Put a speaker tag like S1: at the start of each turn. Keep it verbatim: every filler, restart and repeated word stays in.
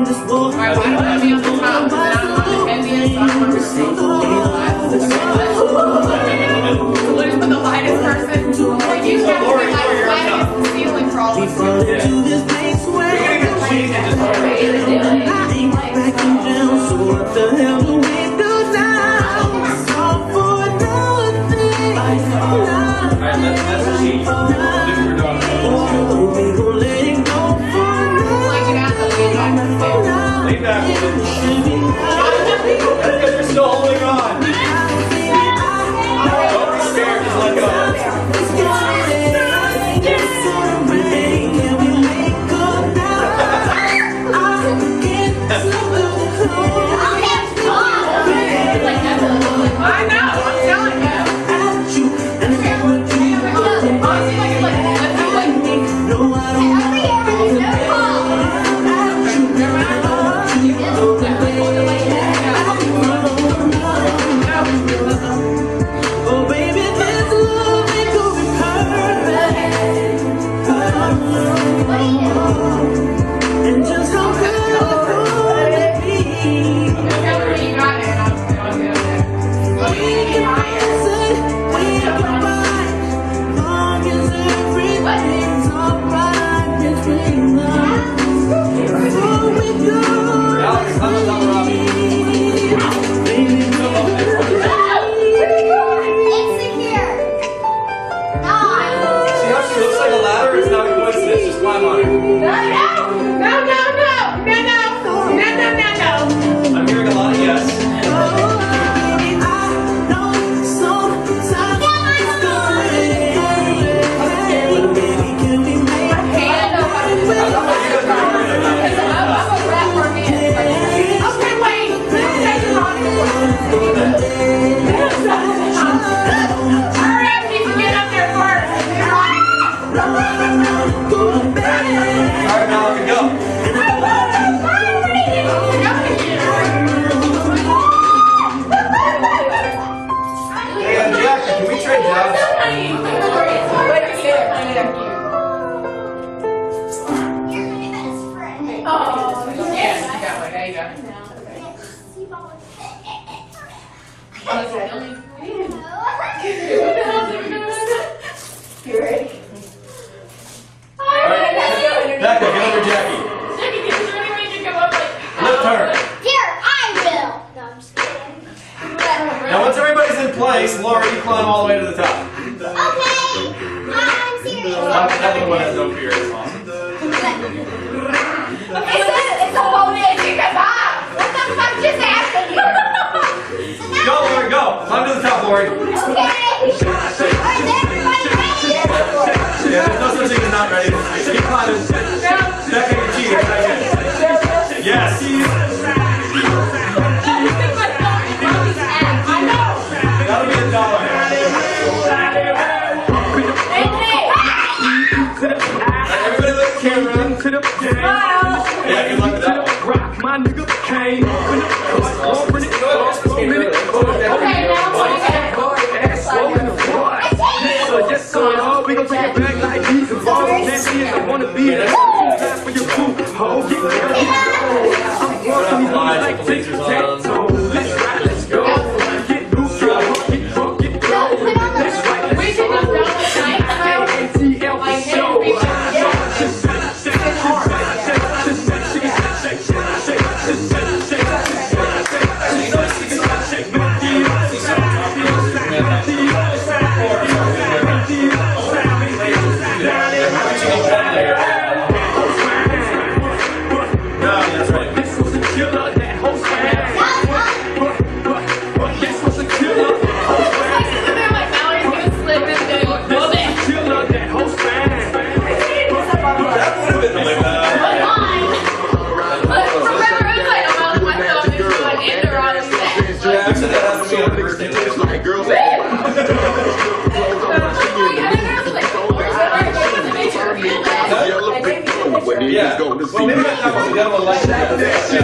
S1: Alright, why don't I be on the top? Because I'm on the heaviest, so I'm going to receive the What is the lightest person? Well, you have to be like lightest ceiling for all of us.
S2: You're still holding on. Don't be scared, just let go.
S1: I know, I'm telling you. You ready?
S2: Alright, Becca, get under Jackie.
S1: Jackie, is there any way you can go up like
S2: Lift her.
S3: Here, I will. No, I'm just kidding.
S2: Now once everybody's in place, Laura, you climb all the way to the top.
S3: Okay, I'm serious.
S2: That that one has no fear, it's awesome.
S3: Okay, so it's a bonus because I. What the fuck just happened here?
S2: Go, Lori, go. Climb to the top, Lori.
S3: Okay. Alright, everybody ready?
S2: Yeah, there's no such thing as not ready. Keep climbing. Becca, you're cheating. Try again. Yes. That'll be a dollar. Everybody look at the camera. Yeah, good luck with that one.
S4: My nigga came.
S1: Okay, now what is that?
S4: Yes, so we gon' take it back like these and balls. Nasty as I wanna be. That's for your crew. Oh, get ready. I'm walking these lines like tic-tac-toe. Let's ride, let's go. Get loose, get hard, get drunk, get low. Let's ride, let's go.
S1: We can just go with night time. Like
S4: show.
S2: Yeah. Well, maybe I thought we got a like that.